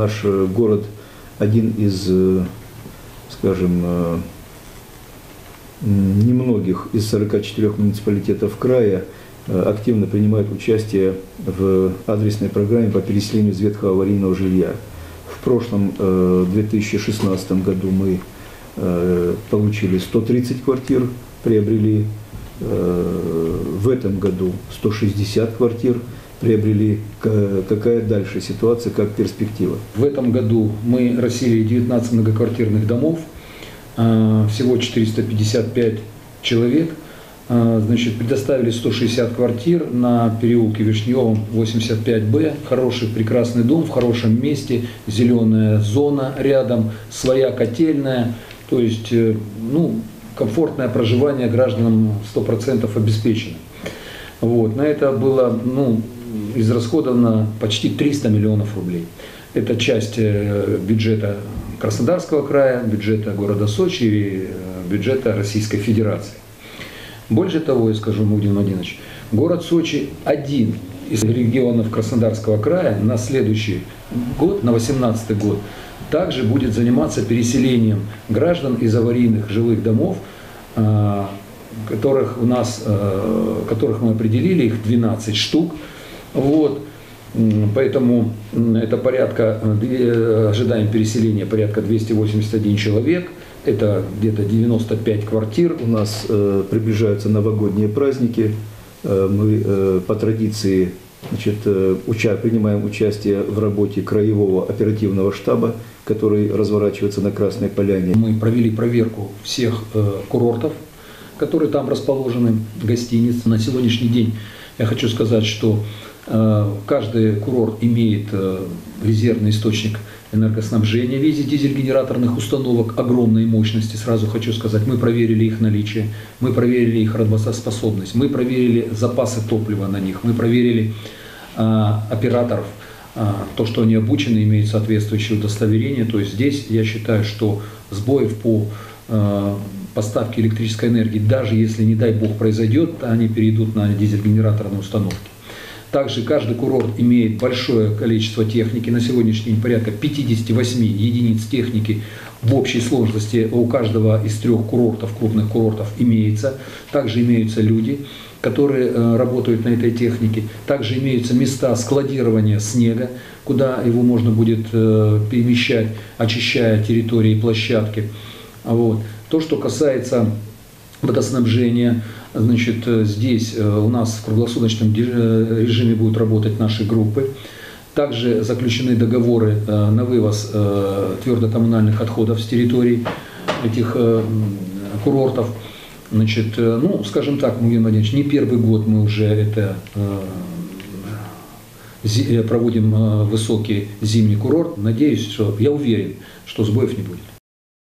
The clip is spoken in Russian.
наш город один из, скажем, немногих из 44 муниципалитетов края активно принимает участие в адресной программе по переселению из ветхого аварийного жилья. В прошлом 2016 году мы получили 130 квартир, приобрели. В этом году 160 квартир приобрели. Какая дальше ситуация, как перспектива? В этом году мы расселили 19 многоквартирных домов, всего 455 человек. Значит, предоставили 160 квартир на переулке Вишневом, 85Б. Хороший, прекрасный дом в хорошем месте, зеленая зона рядом, своя котельная. То есть, комфортное проживание гражданам 100% обеспечено. Вот. На это было израсходовано почти 300 миллионов рублей. Это часть бюджета Краснодарского края, бюджета города Сочи и бюджета Российской Федерации. Больше того, я скажу, Владимир Владимирович, город Сочи один из регионов Краснодарского края на следующий год, на 2018 год, также будет заниматься переселением граждан из аварийных жилых домов, которых мы определили, их 12 штук. Вот. Поэтому это ожидаем переселения порядка 281 человек, это где-то 95 квартир. У нас приближаются новогодние праздники, мы по традиции принимаем участие в работе краевого оперативного штаба, который разворачивается на Красной Поляне. Мы провели проверку всех курортов, которые там расположены, гостиниц. На сегодняшний день я хочу сказать, что каждый курорт имеет резервный источник энергоснабжения в виде дизель-генераторных установок огромной мощности. Сразу хочу сказать, мы проверили их наличие, мы проверили их работоспособность, мы проверили запасы топлива на них, мы проверили операторов, то, что они обучены, имеют соответствующее удостоверение. То есть здесь я считаю, что сбоев по поставке электрической энергии, даже если, не дай бог, произойдет, они перейдут на дизель-генераторные установки. Также каждый курорт имеет большое количество техники. На сегодняшний день порядка 58 единиц техники в общей сложности у каждого из 3 курортов, крупных курортов, имеется. Также имеются люди, которые работают на этой технике. Также имеются места складирования снега, куда его можно будет перемещать, очищая территории и площадки. Вот. То, что касается водоснабжения, значит, здесь у нас в круглосуточном режиме будут работать наши группы. Также заключены договоры на вывоз твердокоммунальных отходов с территорий этих курортов. Значит, скажем так, Владимир Владимирович, не первый год мы уже проводим высокий зимний курорт. Надеюсь, я уверен, что сбоев не будет.